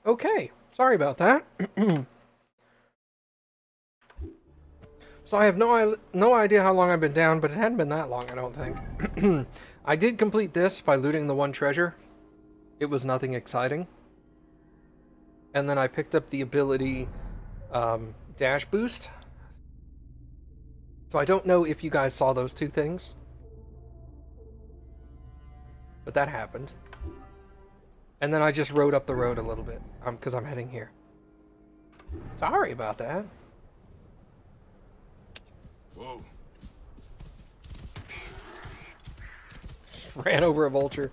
Okay, sorry about that. So I have no idea how long I've been down, but it hadn't been that long, I don't think. I did complete this by looting the one treasure. It was nothing exciting. And then I picked up the ability dash boost. So I don't know if you guys saw those two things. But that happened. And then I just rode up the road a little bit, because I'm heading here. Sorry about that. Whoa. Ran over a vulture.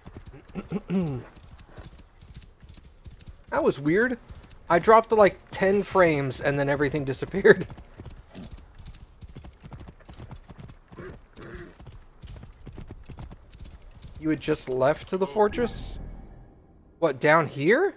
That was weird. I dropped to like 10 frames and then everything disappeared. You had just left to the fortress? What, down here?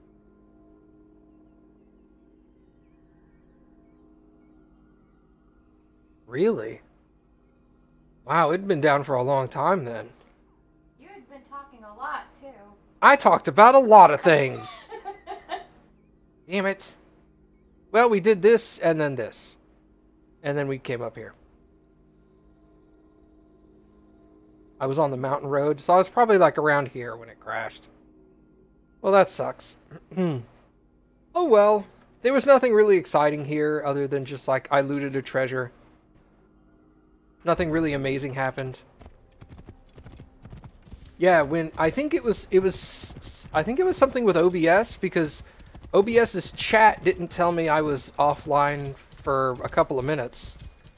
Really? Wow, it'd been down for a long time then. You had been talking a lot, too. I talked about a lot of things. Damn it. Well, we did this and then this. And then we came up here. I was on the mountain road, so I was probably like around here when it crashed. Well, that sucks. Oh well. There was nothing really exciting here other than just like I looted a treasure. Nothing really amazing happened. Yeah, when I think it was something with OBS, because OBS's chat didn't tell me I was offline for a couple of minutes.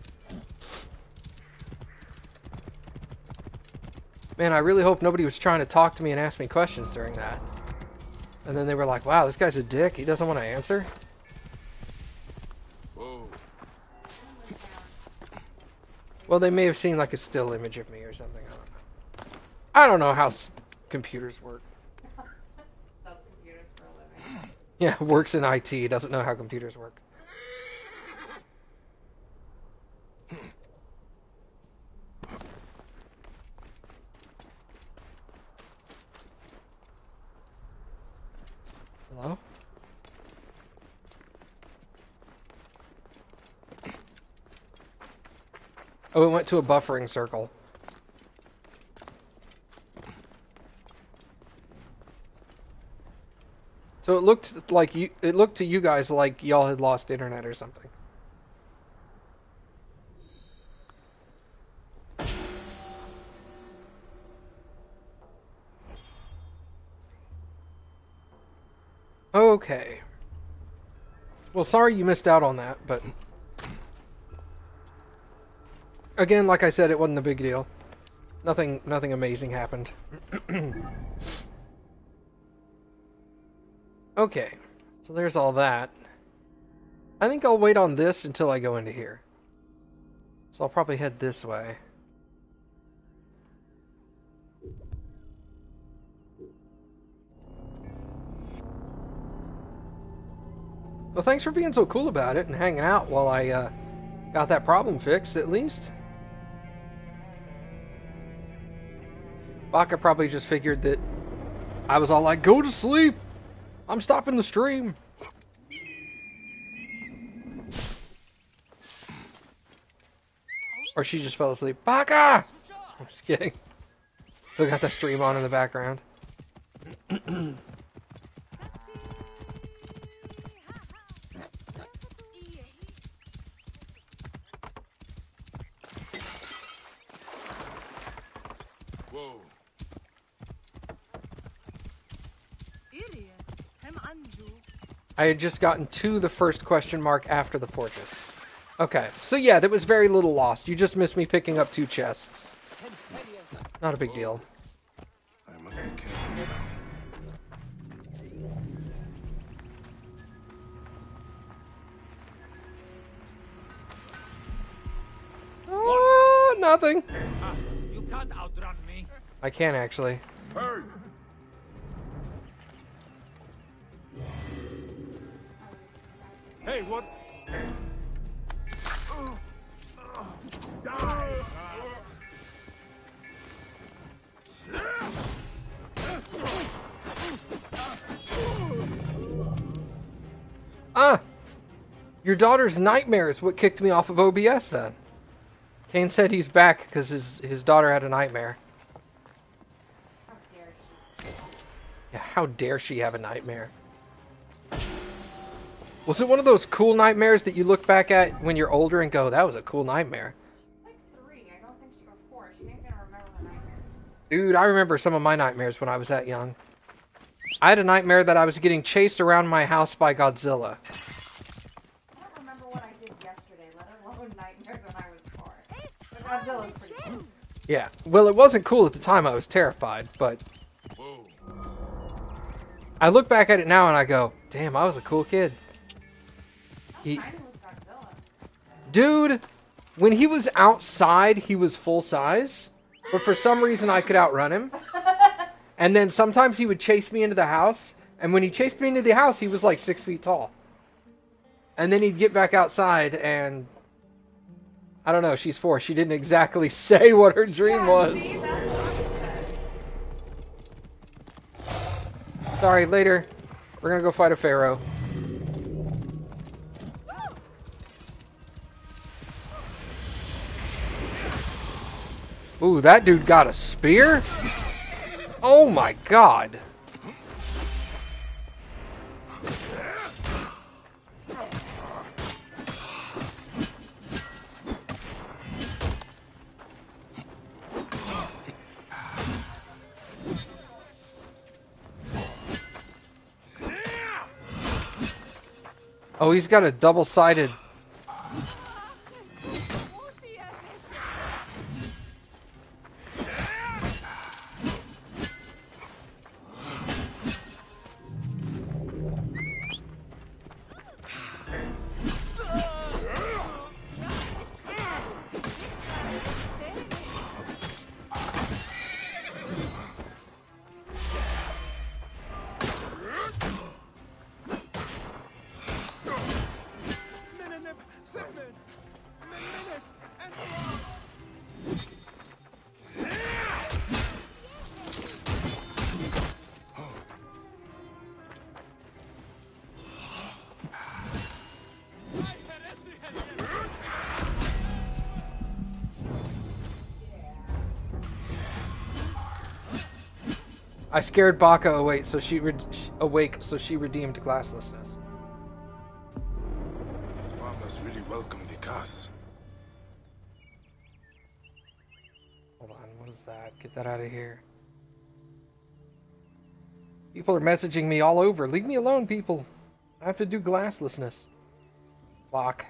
Man, I really hope nobody was trying to talk to me and ask me questions during that. And then they were like, wow, this guy's a dick. He doesn't want to answer. Whoa. Well, they may have seen like a still image of me or something. I don't know. I don't know how computers work. Does computers for a living. Yeah, works in IT, doesn't know how computers work. Hello? Oh, it went to a buffering circle. So it looked like it looked to you guys like y'all had lost internet or something. Okay. Well, sorry you missed out on that, but again, like I said, it wasn't a big deal. Nothing amazing happened. Okay, so there's all that. I think I'll wait on this until I go into here. So I'll probably head this way. Well, thanks for being so cool about it and hanging out while I got that problem fixed, at least. Baka probably just figured that I was all like, go to sleep! I'm stopping the stream! Or she just fell asleep. Baka! I'm just kidding. Still got the stream on in the background. Whoa. I had just gotten to the first question mark after the fortress. Okay, so yeah, there was very little lost. You just missed me picking up 2 chests. Not a big deal. I must be careful now. Oh, nothing. You can't outrun me. I can actually. Hey! Hey, what? Die! Ah! Your daughter's nightmare is what kicked me off of OBS then. Kane said he's back because his daughter had a nightmare. How dare she? Yeah, how dare she have a nightmare? Was it one of those cool nightmares that you look back at when you're older and go, that was a cool nightmare? Like 3. I don't think she was 4. She ain't gonna remember her nightmares. Dude, I remember some of my nightmares when I was that young. I had a nightmare that I was getting chased around my house by Godzilla. I don't remember what I did yesterday, let alone nightmares when I was 4. But Godzilla's pretty cool. Yeah, well, it wasn't cool at the time. I was terrified, but Whoa. I look back at it now and I go, damn, I was a cool kid. How tiny was Godzilla? Dude, when he was outside, he was full size, but for some reason I could outrun him. And then sometimes he would chase me into the house, and when he chased me into the house, he was like 6 feet tall. And then he'd get back outside, and I don't know, she's 4. She didn't exactly say what her dream was. See, that's what I said. Sorry, later. We're gonna go fight a pharaoh. Ooh, that dude got a spear? Oh my god. Oh, he's got a double-sided... I scared Baka awake, so she redeemed classlessness. These farmers really welcome the cuss. Hold on, what is that? Get that out of here. People are messaging me all over. Leave me alone, people. I have to do glasslessness. Lock.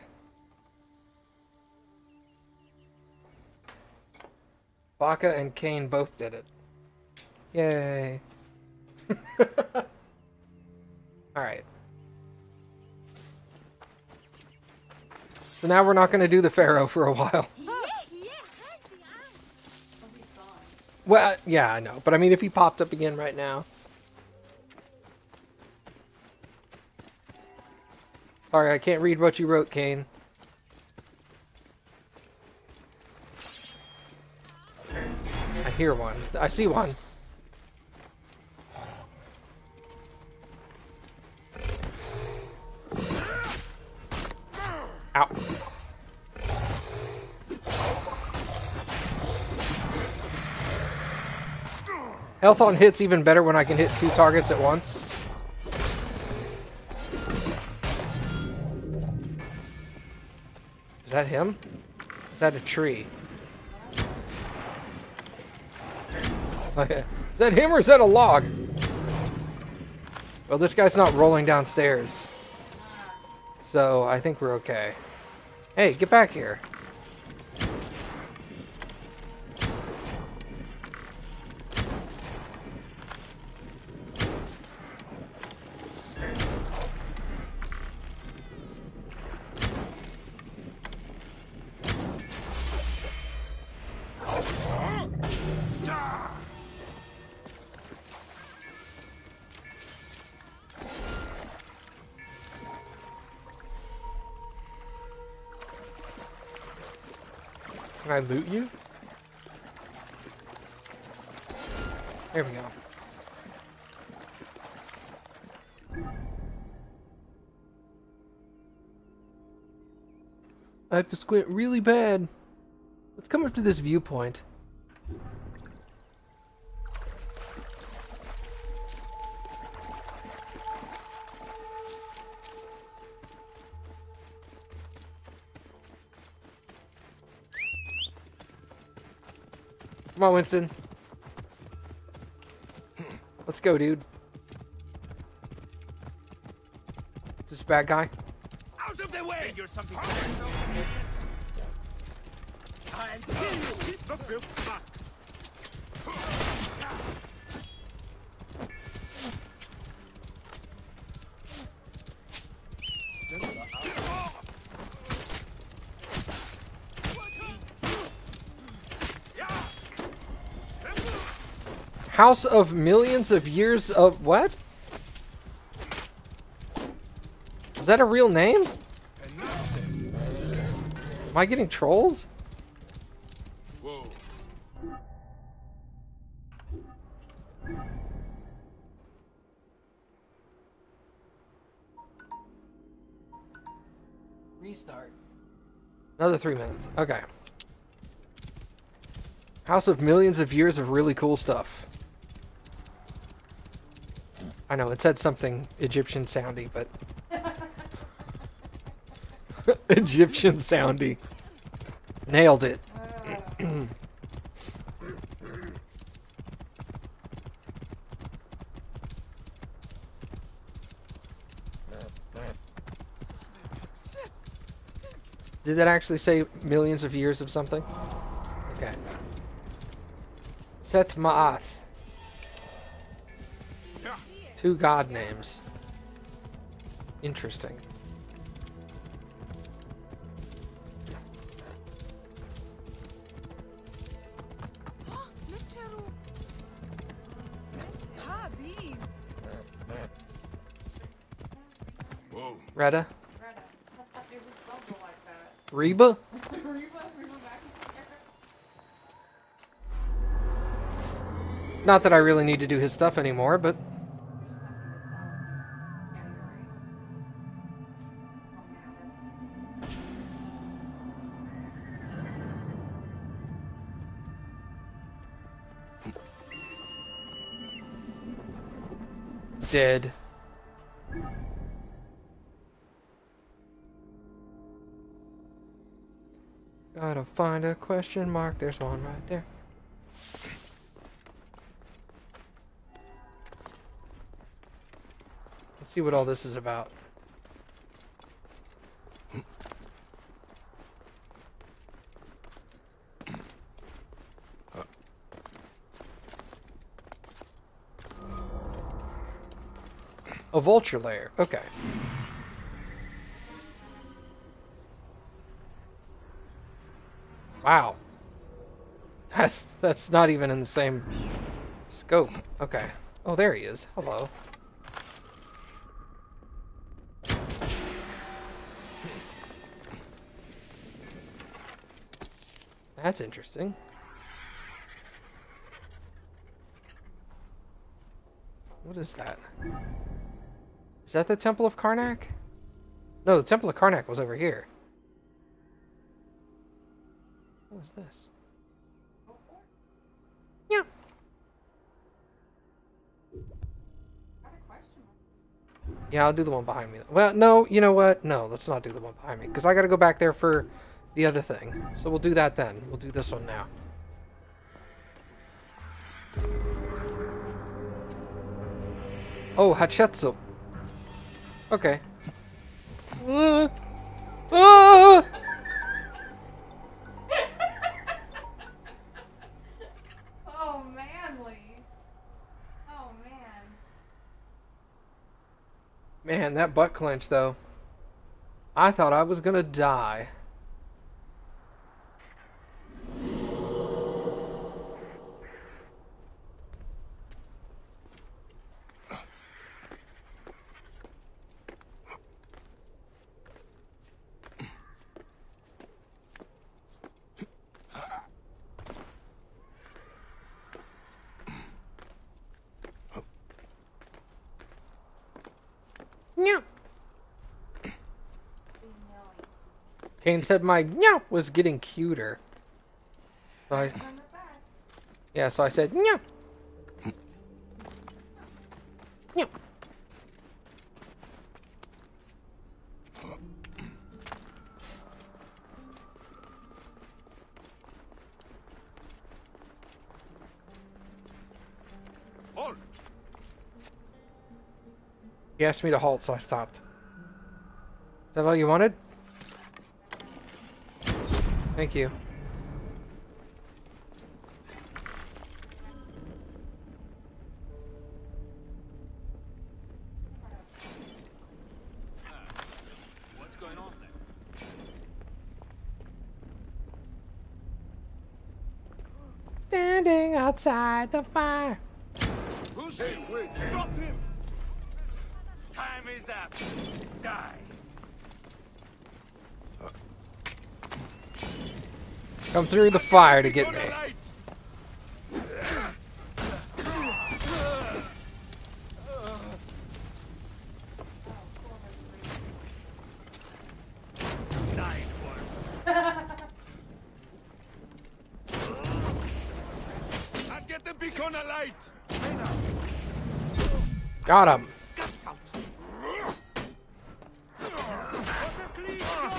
Baka and Kane both did it. Yay. Alright. So now we're not going to do the Pharaoh for a while. Well, yeah, I know. But I mean, if he popped up again right now. Sorry, I can't read what you wrote, Kane. I hear one. I see one. Ow. Health on hits even better when I can hit 2 targets at once. Is that him? Is that a tree? Okay. Is that him or is that a log? Well, this guy's not rolling downstairs. So, I think we're okay. Hey, get back here. Can I loot you? There we go. I have to squint really bad. Let's come up to this viewpoint. Come on, Winston. Let's go, dude. Is this a bad guy? Out of the way! You're something. I'll kill you. The filth back. House of millions of years of what? Is that a real name? Am I getting trolls? Whoa. Restart. Another 3 minutes. Okay. House of millions of years of really cool stuff. I know, it said something Egyptian soundy, but... Egyptian soundy. Nailed it. Did that actually say millions of years of something? Okay. Set Ma'at. 2 god names. Interesting. Whoa. Retta? It was something like that. Reba? Not that I really need to do his stuff anymore, but... Dead. Gotta find a question mark. There's one right there. Let's see what all this is about. A vulture lair. Okay. Wow. That's not even in the same scope. Okay. Oh, there he is. Hello. That's interesting. What is that? Is that the Temple of Karnak? No, the Temple of Karnak was over here. What is this? Yeah. Yeah, I'll do the one behind me. Well, no, you know what? No, let's not do the one behind me. Because I got to go back there for the other thing. So we'll do that then. We'll do this one now. Oh, Hatshepsut. Okay. Oh, manly. Oh, man. Man, that butt clench, though. I thought I was gonna die. Kane said my meow was getting cuter. So I, I'm the best. yeah, so I said meow. Meow. Halt! He asked me to halt, so I stopped. Is that all you wanted? Thank you. What's going on there? Standing outside the fire. Who's he? Wait, stop him! Time is up. Die. Come through the fire to get On me. the light! Die, boy. And get the beacon alight! Got him. Guts out. What a clean shot!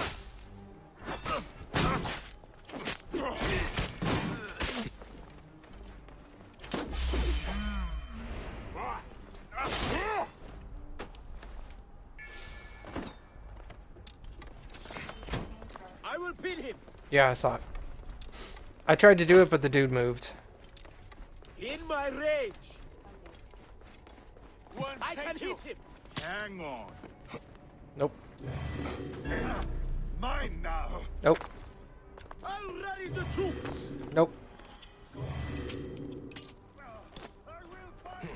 I will pin him! Yeah, I saw it. I tried to do it, but the dude moved. In my rage! One, I can thank you. hit him! Hang on. Nope. Mine now! Nope. I'll rally the troops! Nope. I will find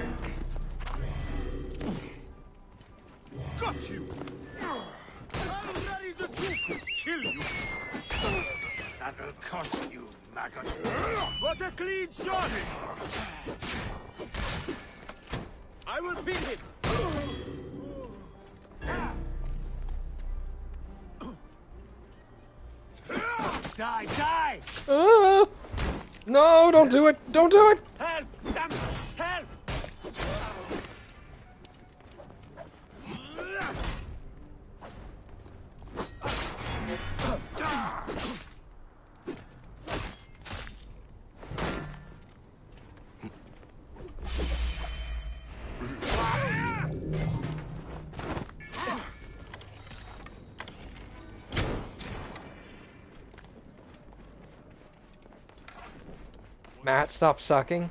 you! Got you! I'll rally the troops! Kill you! That will cost you, maggot! What a clean shot! I will beat him! Die, die! No, don't do it. Don't do it. Help! Damn it! Help! Matt, stop sucking.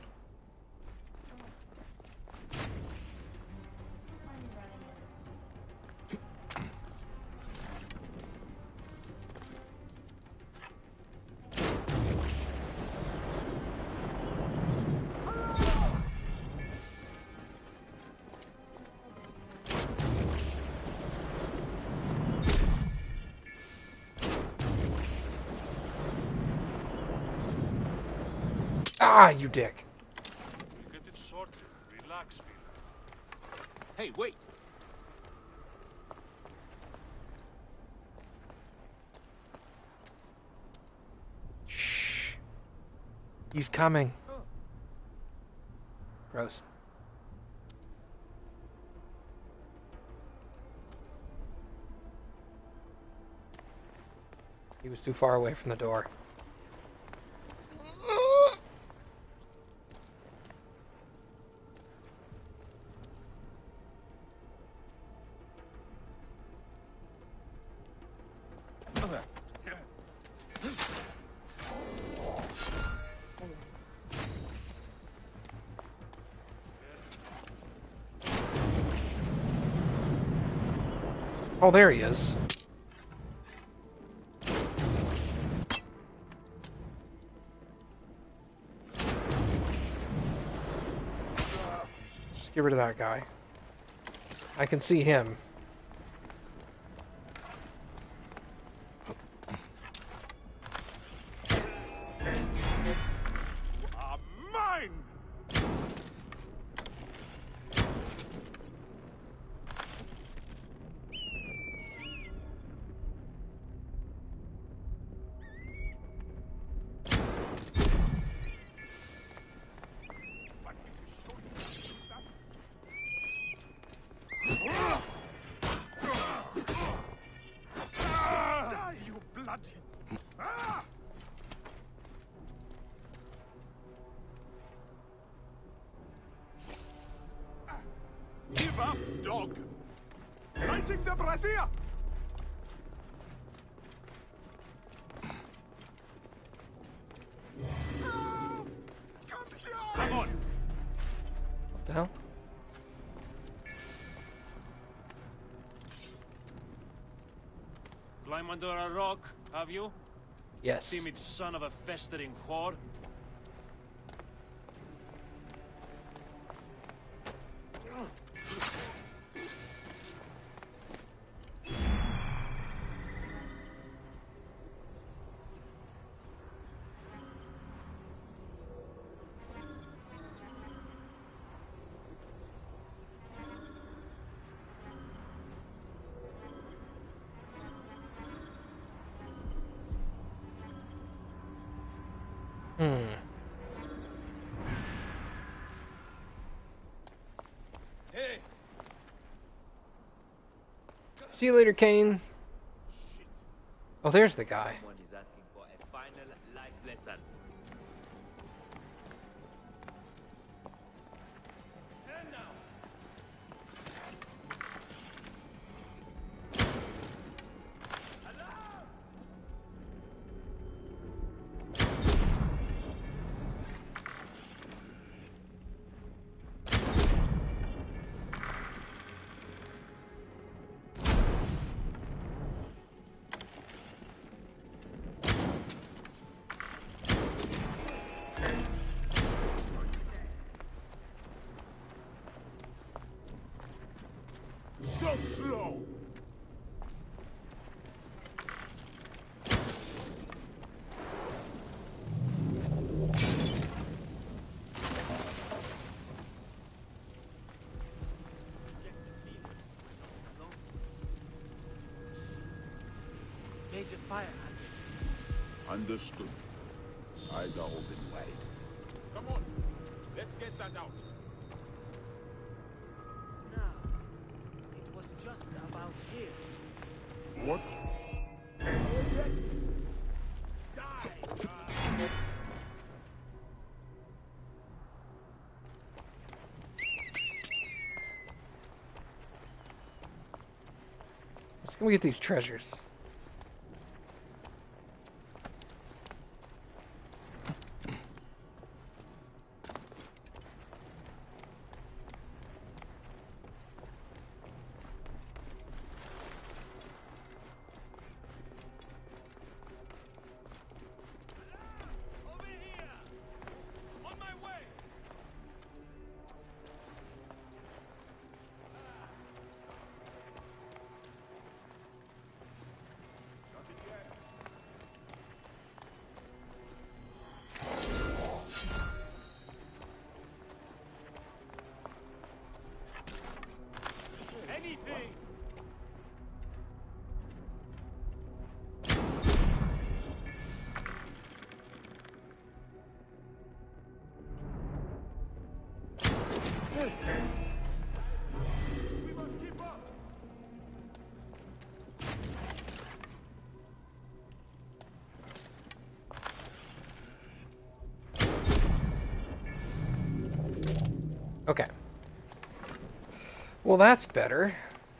Ah, you dick. We get it sorted. Relax, Phil. Hey, wait. Shh. He's coming. Gross. He was too far away from the door. Oh, there he is. Just get rid of that guy. I can see him. Mine! up, dog! Lighting the brazier! Help! Come here! Come on! What the hell? Climb under a rock, have you? Yes. Timid son of a festering whore. Hey! See you later, Kane. Oh, there's the guy. Someone is asking for a final life lesson. So slow! Major fire hazard. Understood. Eyes are open wide. Come on, let's get that out. Now, it was just about here. What? Let's go get these treasures. Over here! On my way! Anything! We must keep up! Okay. Well, that's better.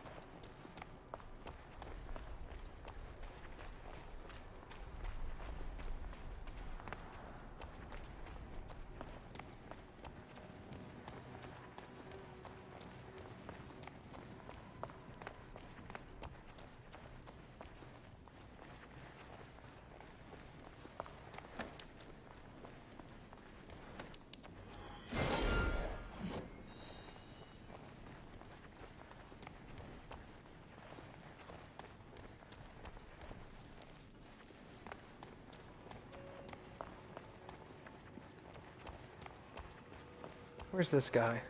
Where's this guy?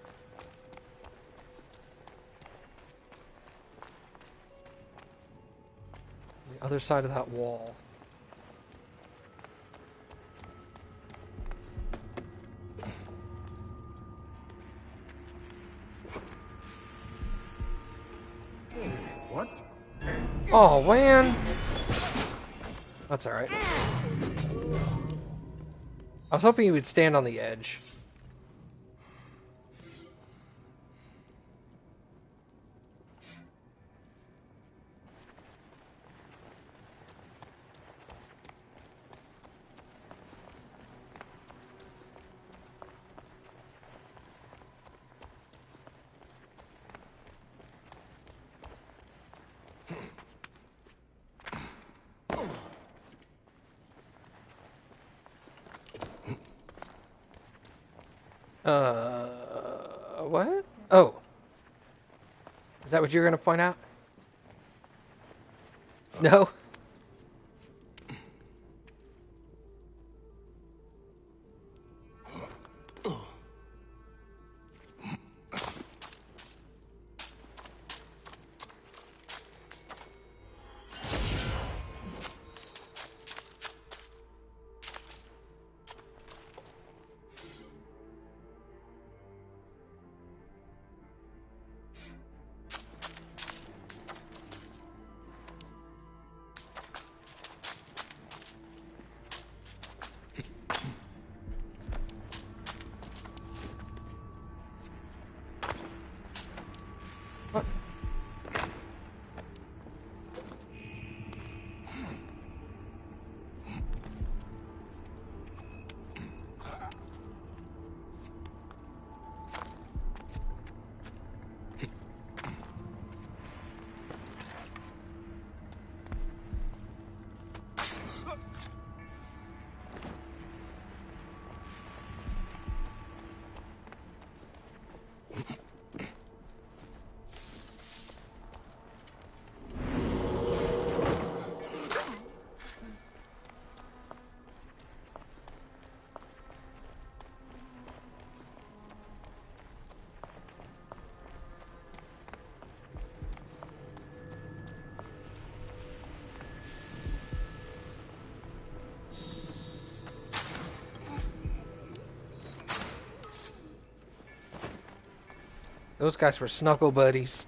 The other side of that wall. What? Oh, man! That's alright. I was hoping he would stand on the edge. What? Oh. Is that what you're going to point out? No? What? Those guys were snuggle buddies.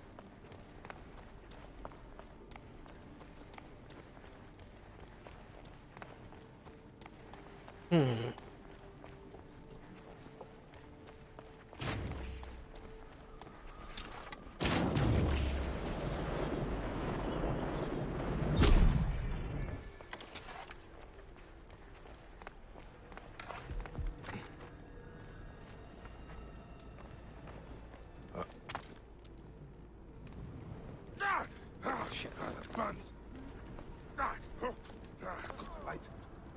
Shit. Buns. Light.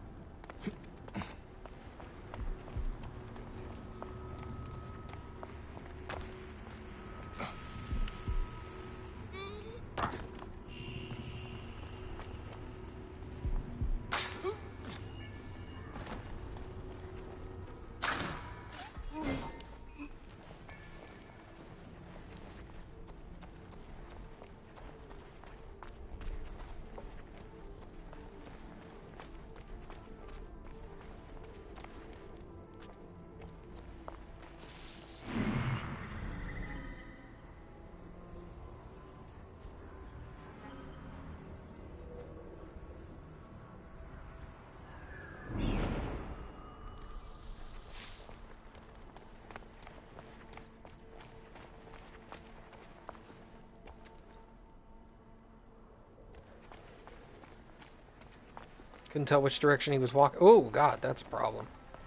Couldn't tell which direction he was walking. Oh, God, that's a problem.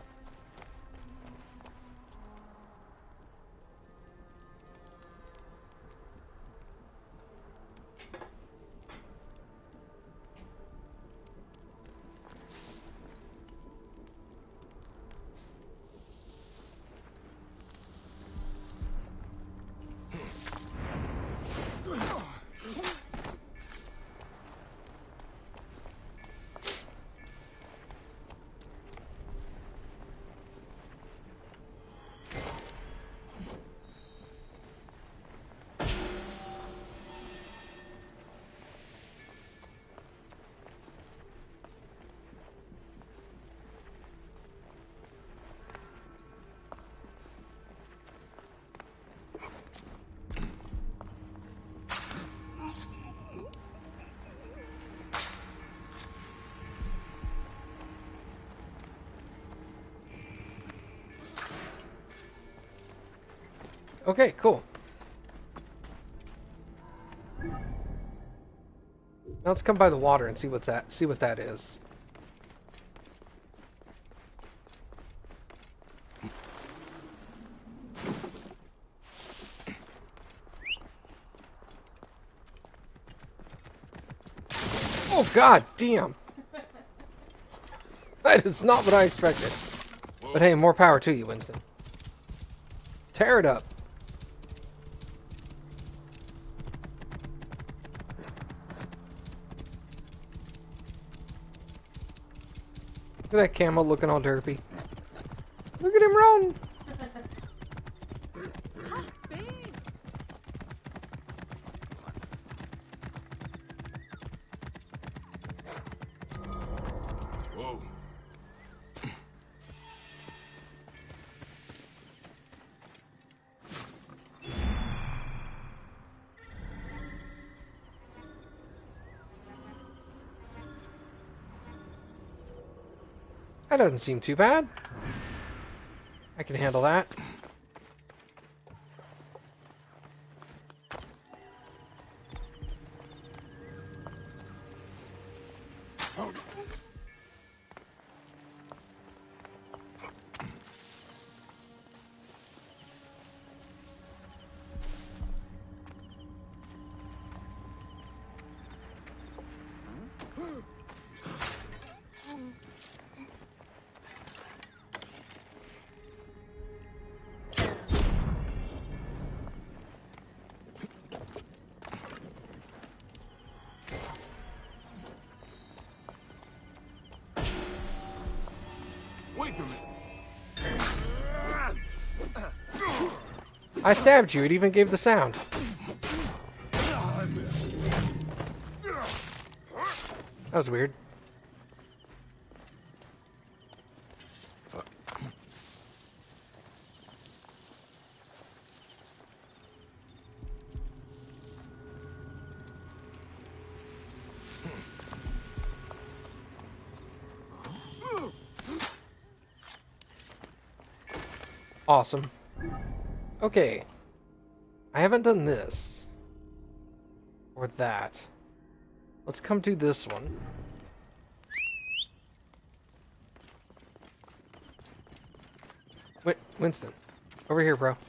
Okay, cool. Now let's come by the water and see what that is. Oh, God damn. That is not what I expected. But hey, more power to you, Winston. Tear it up. Look at that camel looking all derpy. Look at him run! Whoa. That doesn't seem too bad. I can handle that. Wait a minute. I stabbed you. It even gave the sound. That was weird. Awesome. Okay. I haven't done this. Or that. Let's come to this one. Wait, Winston. Over here, bro.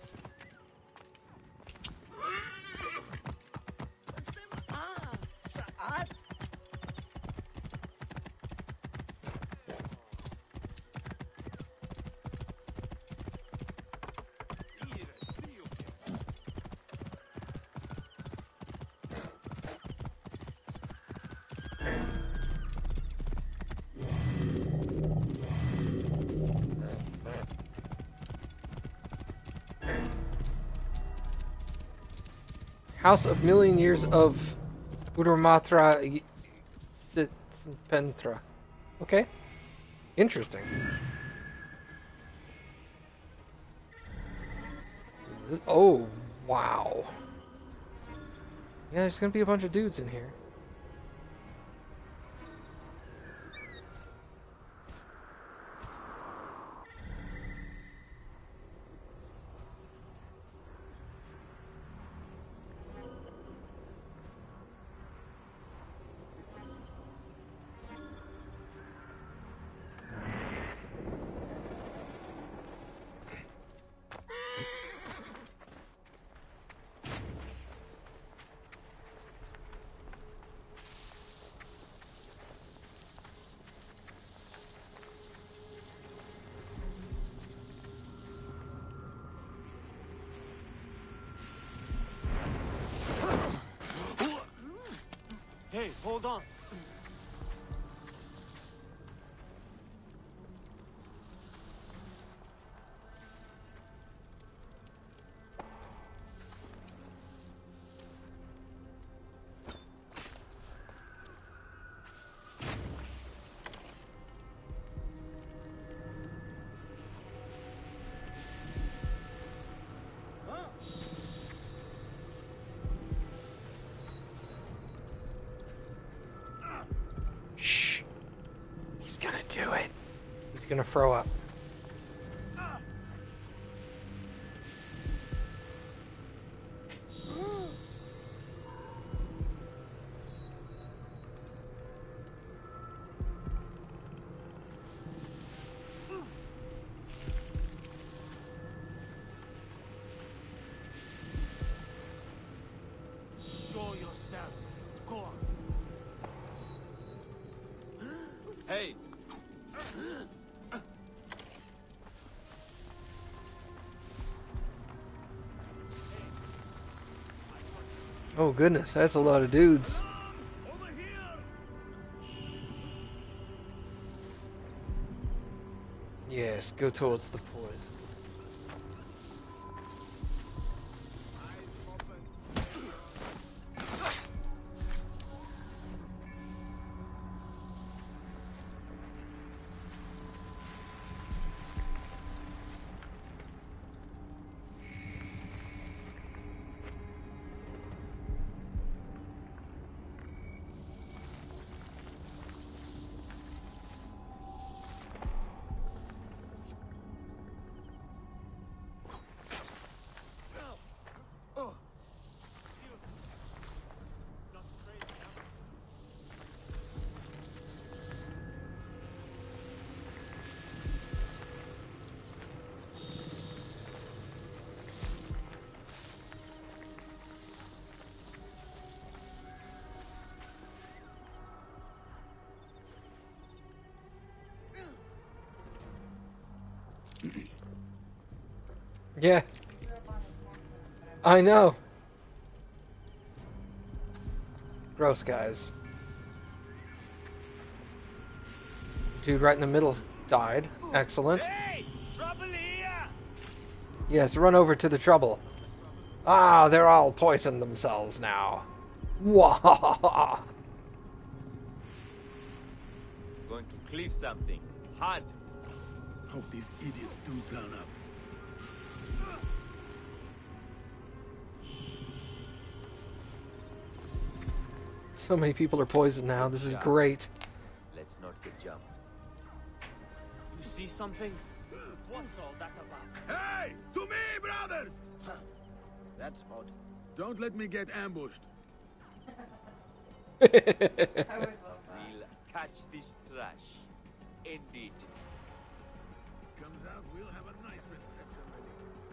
House of Million Years of Udramatra Pentra. Okay. Interesting. Oh, wow. Yeah, there's gonna be a bunch of dudes in here. Hey, hold on. Shh. He's gonna do it. He's gonna throw up. Show yourself. Go on. Hey. Oh goodness, that's a lot of dudes. Over here! Yes, go towards the poison. Yeah. I know. Gross, guys. Dude right in the middle died. Excellent. Hey! Trouble here! Yes, run over to the trouble. Ah, they're all poisoned themselves now. Wah! Going to cleave something. Hard. Hope these idiots do turn up. So many people are poisoned now. This is great. Let's not get jumped. You see something? What's all that about? Hey! To me, brothers! That's odd. Don't let me get ambushed. I always love that. We'll catch this trash. End it. Comes out, we'll have a nice reception ready.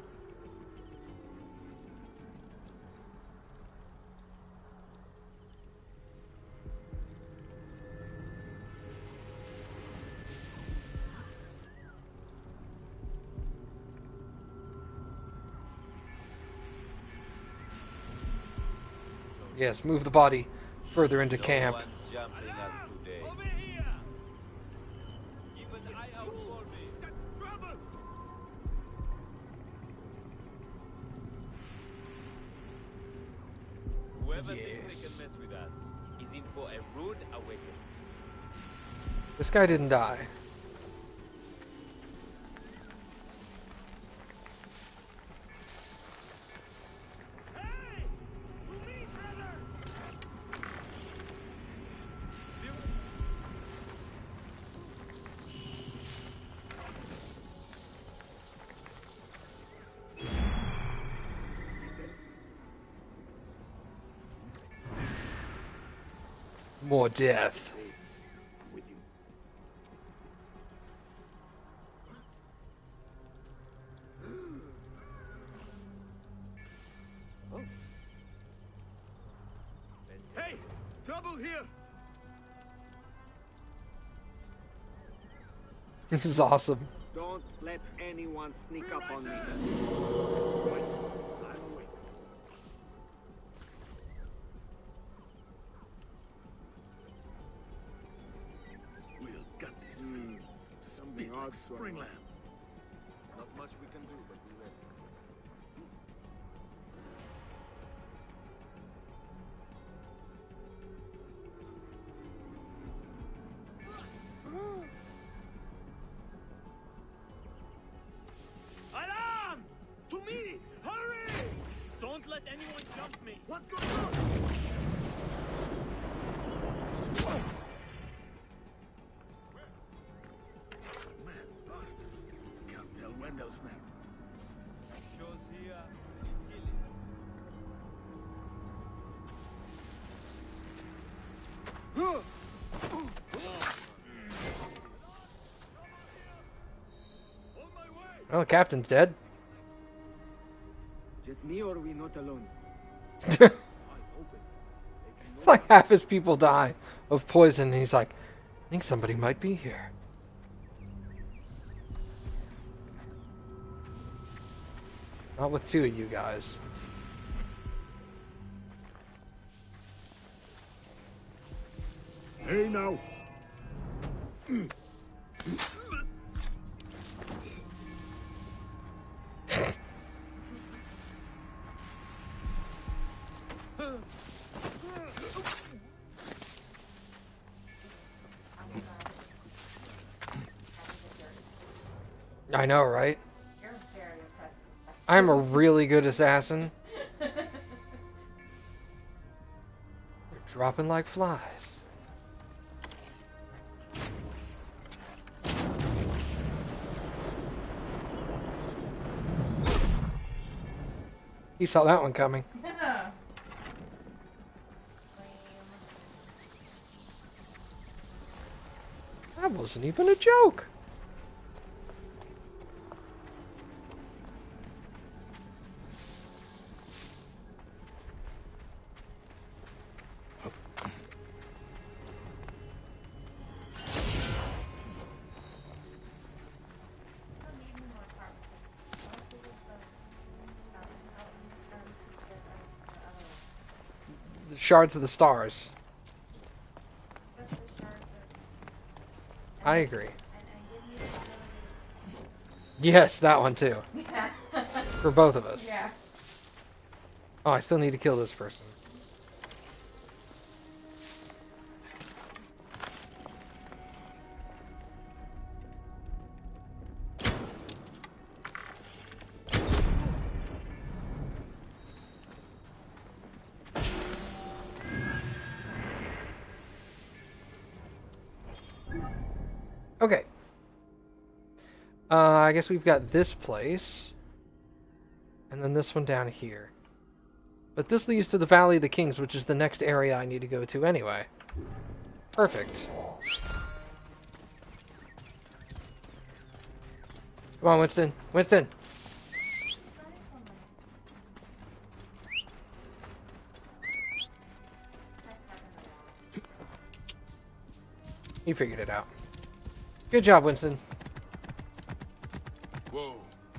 Yes, move the body further into No camp. one's jumping us today. Over here! Keep an eye out for me. Trouble! Whoever thinks Yes. they can mess with us is in for a rude awakening. This guy didn't die. Hey! To me, brother! More death. With you. Hey! Trouble here! This is awesome. Don't let anyone sneak up on me. We'll gut this. Something odd, Spring lamb. Not much we can do, but we will. Alarm! To me! Hurry! Don't let anyone jump me. What's going on? Man, bastard. Can't tell when they'll snap. Shows here. Kill it. On my way! Well, the captain's dead. Just me or are we not alone? It's like half his people die of poison, and he's like, I think somebody might be here. Not with two of you guys. Hey now. I know, right? You're very impressive. I'm a really good assassin. They're dropping like flies. He saw that one coming. That wasn't even a joke. The shards of the stars. I agree. Yes, that one too. Yeah. For both of us. Yeah. Oh, I still need to kill this person. Okay. I guess we've got this place. And then this one down here. But this leads to the Valley of the Kings, which is the next area I need to go to anyway. Perfect. Come on, Winston. Winston! He figured it out. Good job, Winston. Whoa.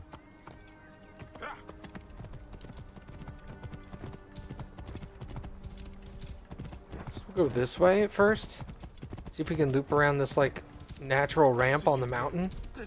We'll go this way at first. See if we can loop around this, like, natural ramp on the mountain.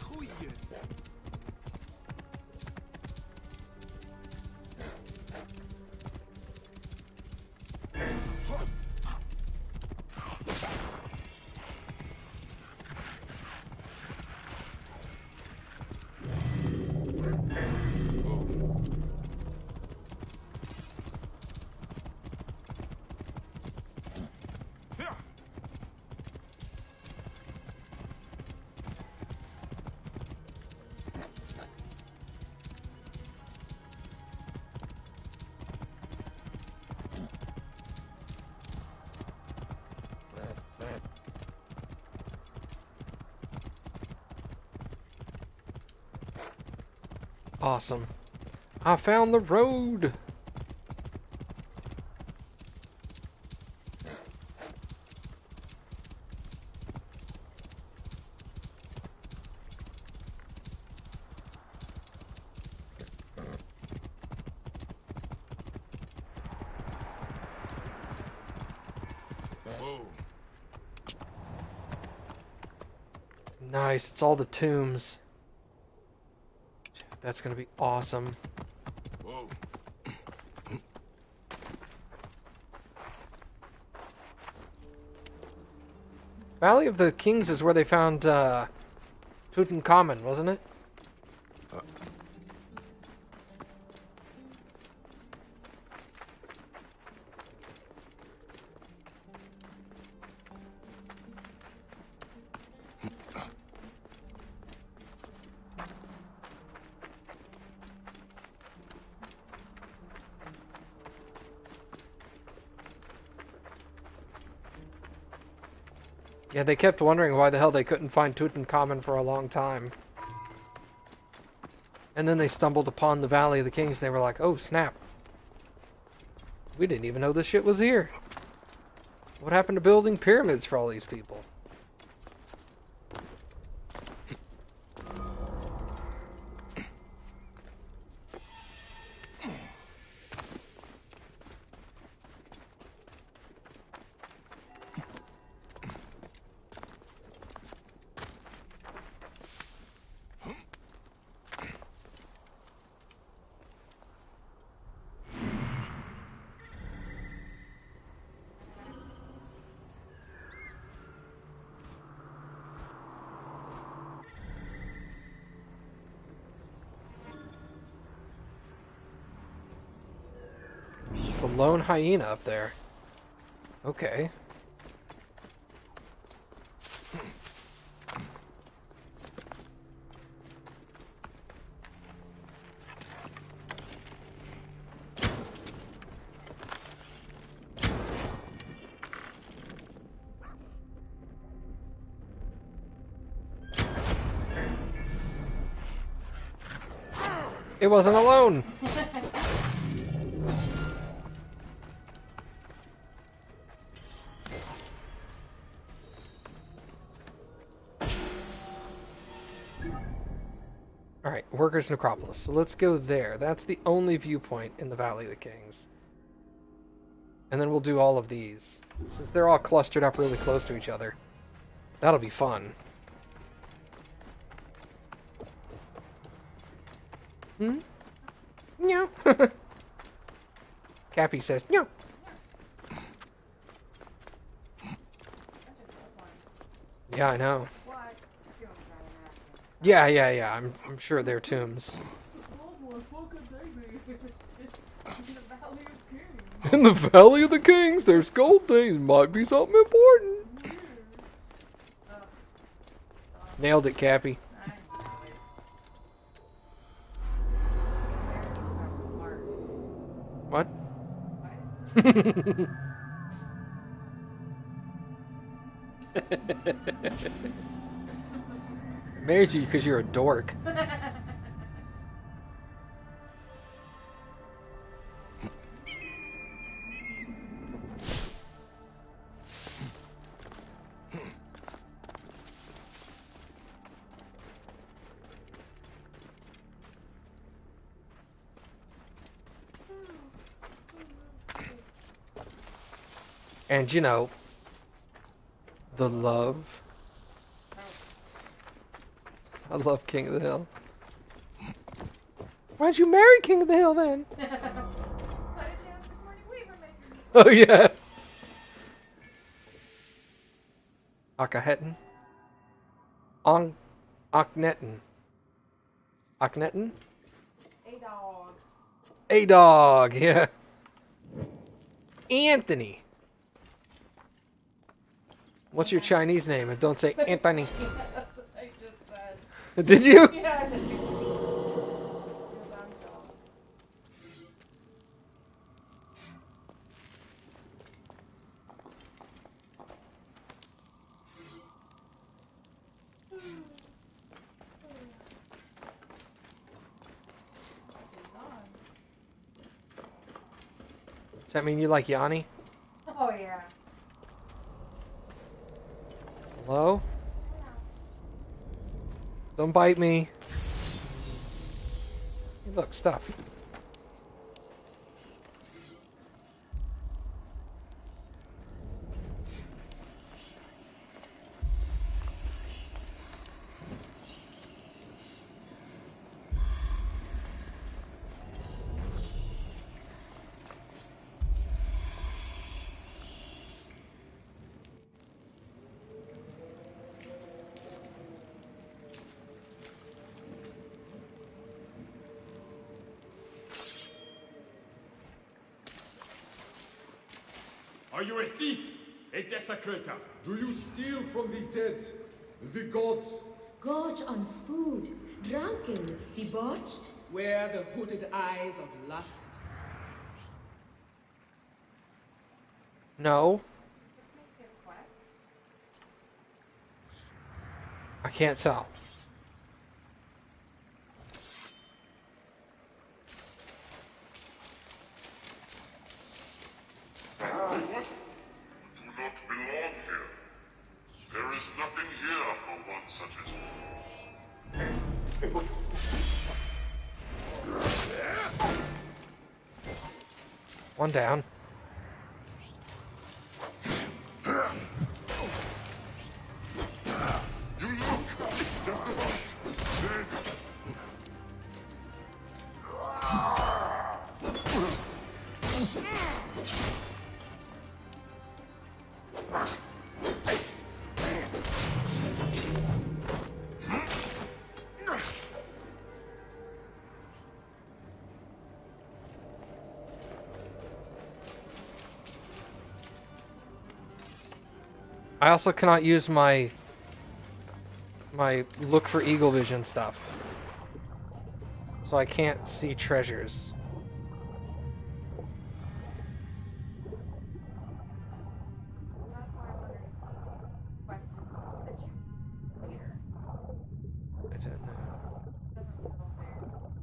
Awesome. I found the road. Whoa. Nice. It's all the tombs. That's gonna be awesome. Whoa. Valley of the Kings is where they found Tutankhamun, wasn't it? Yeah, they kept wondering why the hell they couldn't find Tutankhamun for a long time. And then they stumbled upon the Valley of the Kings and they were like, oh snap. We didn't even know this shit was here. What happened to building pyramids for all these people? The lone hyena up there. Okay. It wasn't alone! Alright, Workers' Necropolis. So let's go there. That's the only viewpoint in the Valley of the Kings. And then we'll do all of these. Since they're all clustered up really close to each other. That'll be fun. Hmm? No. Cappy says, no. Yeah, I know. Yeah. I'm sure they're tombs. In the Valley of the Kings, there's gold things. Might be something important. Nailed it, Cappy. What? Married you because you're a dork. And you know, the love. I love King of the Hill. Why'd you marry King of the Hill then? Oh yeah. Akahetten. Aknetten. Aknetten? A-dog. A-dog, yeah. Anthony. What's your Chinese name? And don't say Anthony. That's what I just said. Did you? Yeah, I said Does that mean you like Yanni? oh yeah. Hello? Don't bite me. Hey, look, stuff. Are you a thief? A desecrator? Do you steal from the dead, the gods? Gorge on food, drunken, debauched? Where the hooded eyes of lust? No. I can't tell. One down. I also cannot use my look for eagle vision stuff. So I can't see treasures. That's why I wondered if the quest is that you later. I don't know. Doesn't feel fair.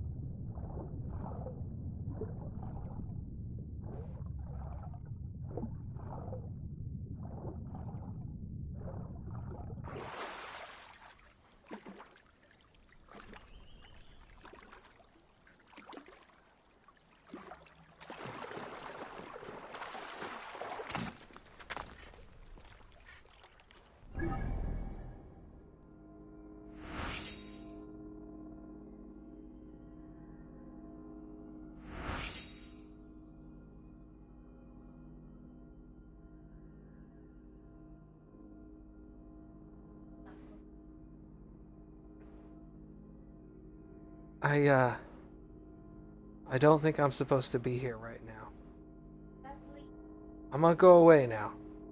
I don't think I'm supposed to be here right now. I'm gonna go away now.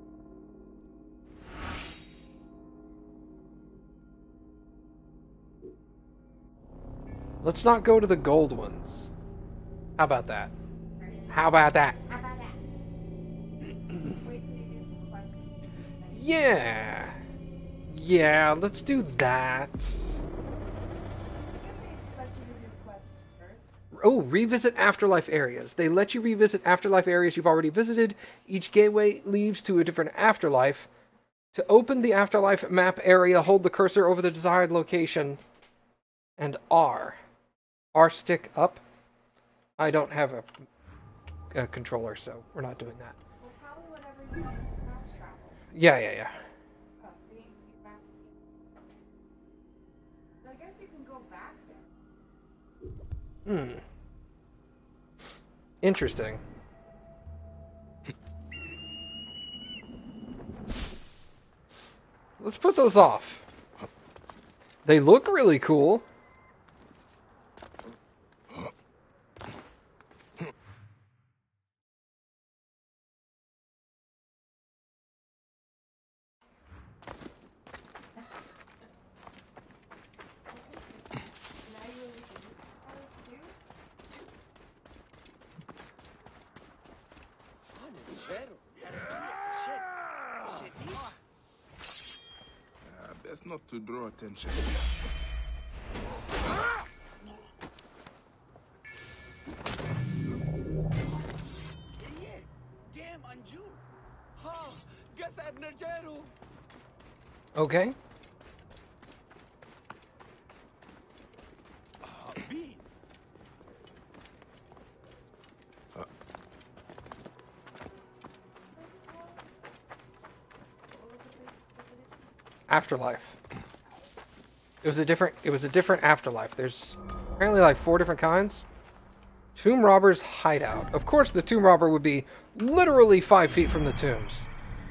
Let's not go to the gold ones. How about that? How about that? How about that? Wait till you do some quests. Yeah. Yeah, let's do that. I guess they expect you to do quests first. Oh, revisit afterlife areas. They let you revisit afterlife areas you've already visited. Each gateway leads to a different afterlife. To open the afterlife map area, hold the cursor over the desired location and R. R stick up. I don't have a controller, so we're not doing that. Well, probably whatever you use to fast travel. Yeah. Oh, see? You back. I guess you can go back there. Interesting. Let's put those off. They look really cool. Best not to draw attention. Okay. Afterlife. It was a different afterlife. There's apparently like 4 different kinds. Tomb Robber's Hideout. Of course the Tomb Robber would be literally 5 feet from the tombs.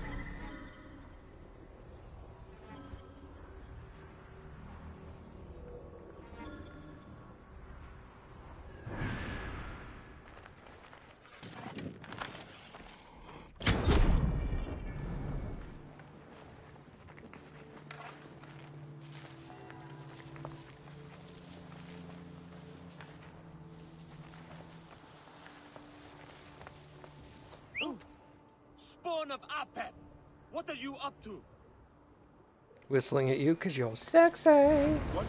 Spawn of Apep! What are you up to? Whistling at you because you're sexy. What?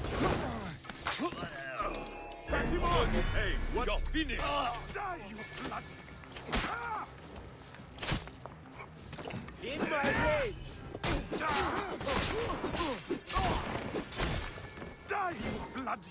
Hey, what? You're finished. Die, you blood! In my rage! Die, you bloody!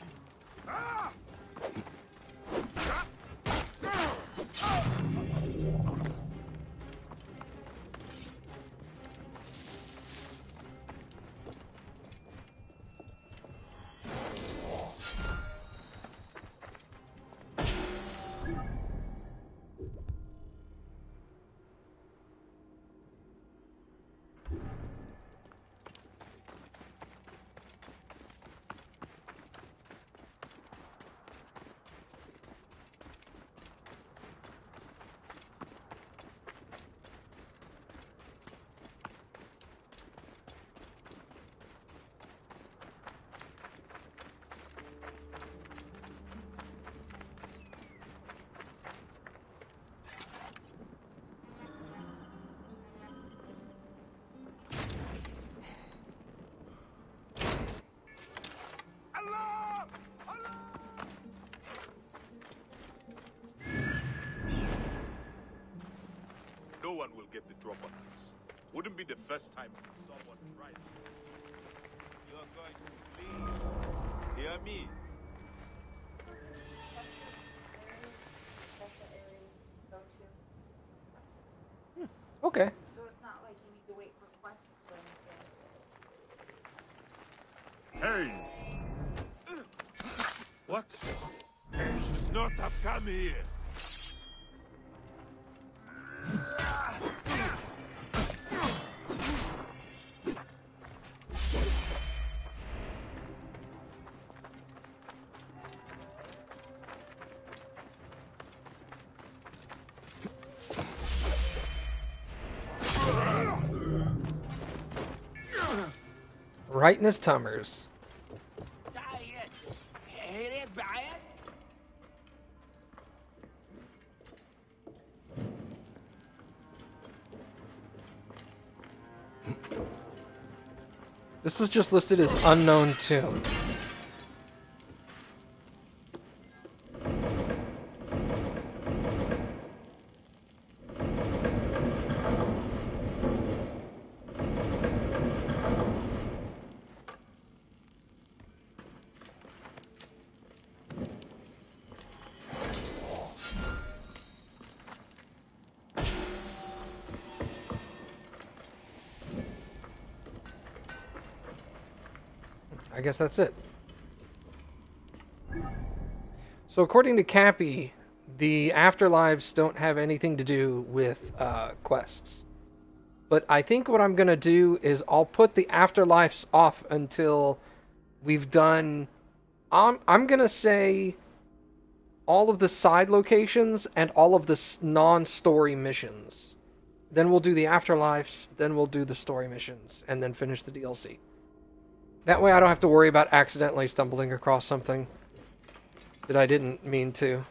one will get the drop on this. Wouldn't be the first time someone tried. You're going to please hear me. That's the area we go to. Okay. So it's not like you need to wait for quests or Hey! anything. What? Should not have come here. Right in his tummers. This was just listed as unknown tomb. I guess that's it. So according to Cappy, the afterlives don't have anything to do with quests. But I think what I'm going to do is I'll put the afterlives off until we've done... I'm going to say all of the side locations and all of the non-story missions. Then we'll do the afterlives, then we'll do the story missions, and then finish the DLC. That way I don't have to worry about accidentally stumbling across something that I didn't mean to.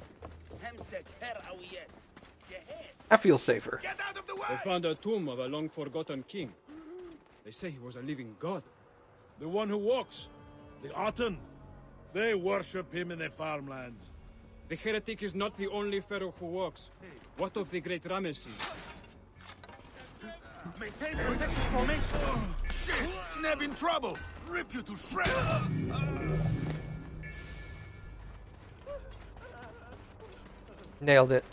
I feel safer. They found a tomb of a long-forgotten king. They say he was a living god. The one who walks. The Aten. They worship him in their farmlands. The heretic is not the only pharaoh who walks. What of the great Ramesses? Maintain protection formation. Shit! Neb in trouble. Rip you to shreds. Nailed it.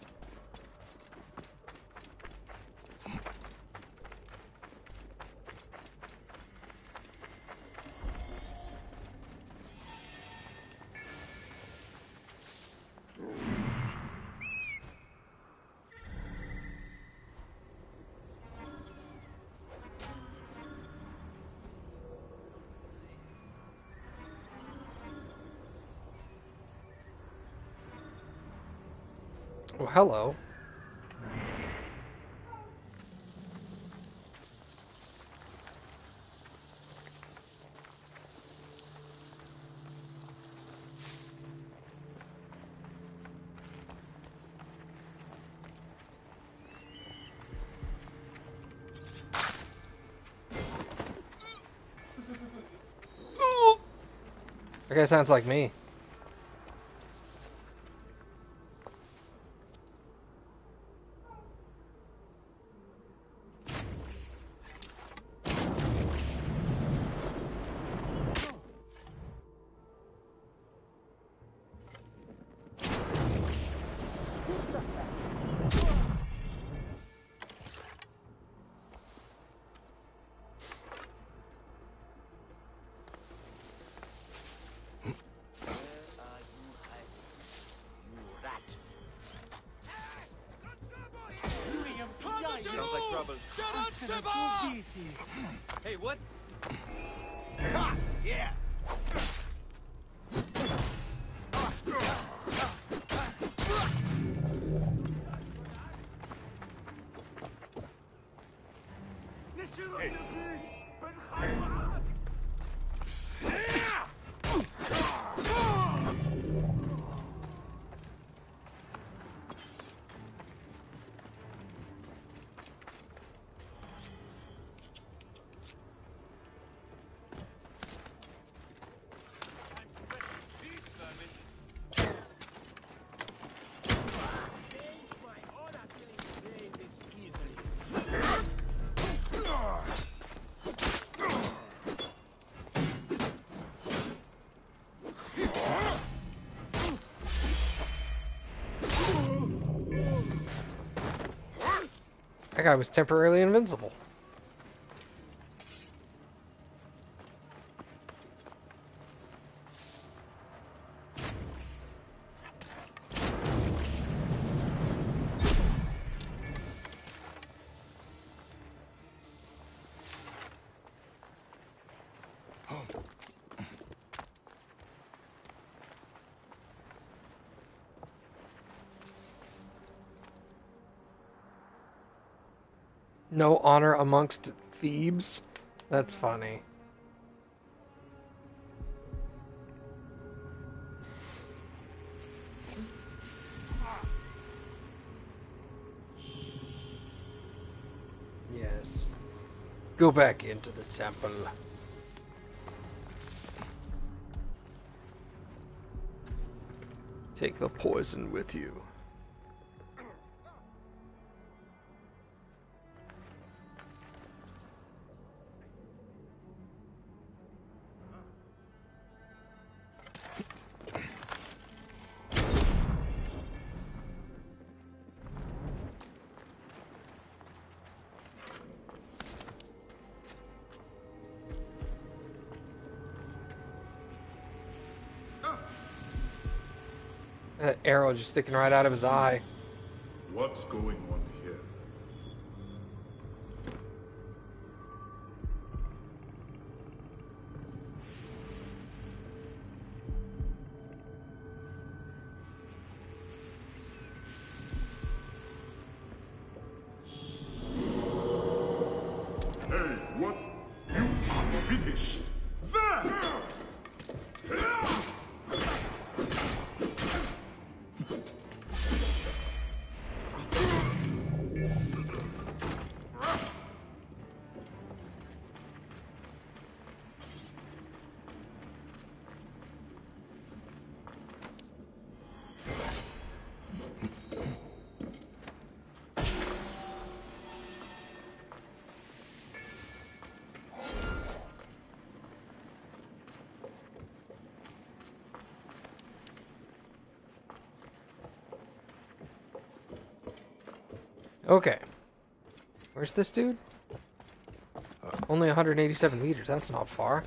Well, hello. That guy sounds like me. Hey, what? Ha! Yeah! That guy was temporarily invincible. No honor amongst thieves? That's funny. Yes. Go back into the temple. Take the poison with you. That arrow just sticking right out of his eye. What's going on here? Hey, what? You are finished. There! Okay. Where's this dude? Only 187 meters. That's not far.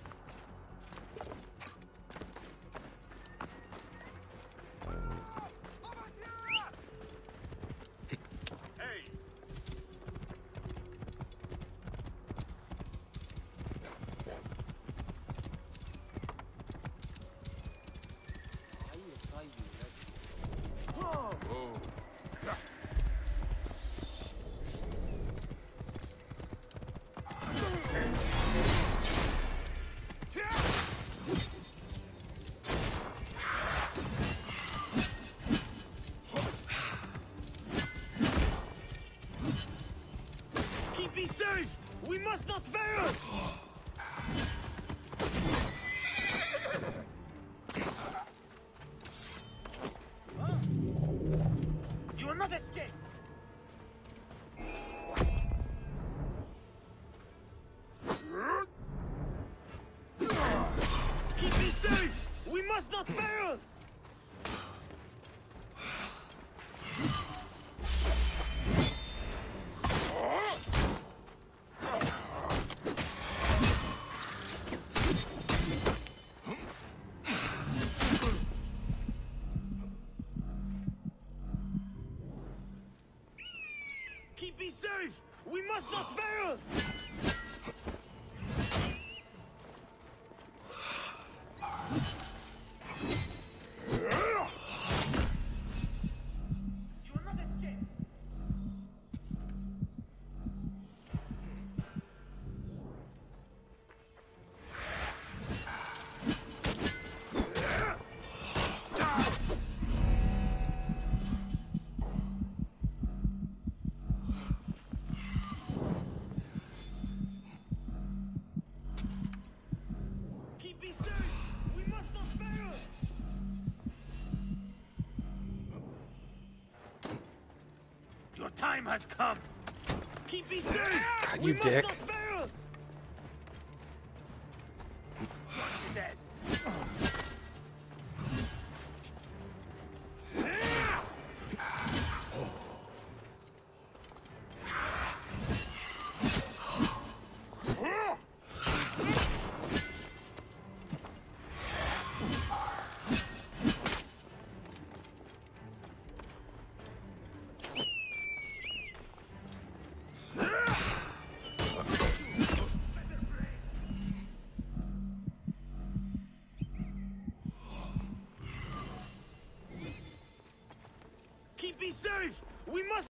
Be safe! We must not fail! You will not escape! Keep me safe! We must not fail! Keep me safe! We must not fail! You will not escape! Keep me safe! We must not fail! Your time has come! Keep me safe! God, We you must dick. not fail! You're dead. Sheriff, we must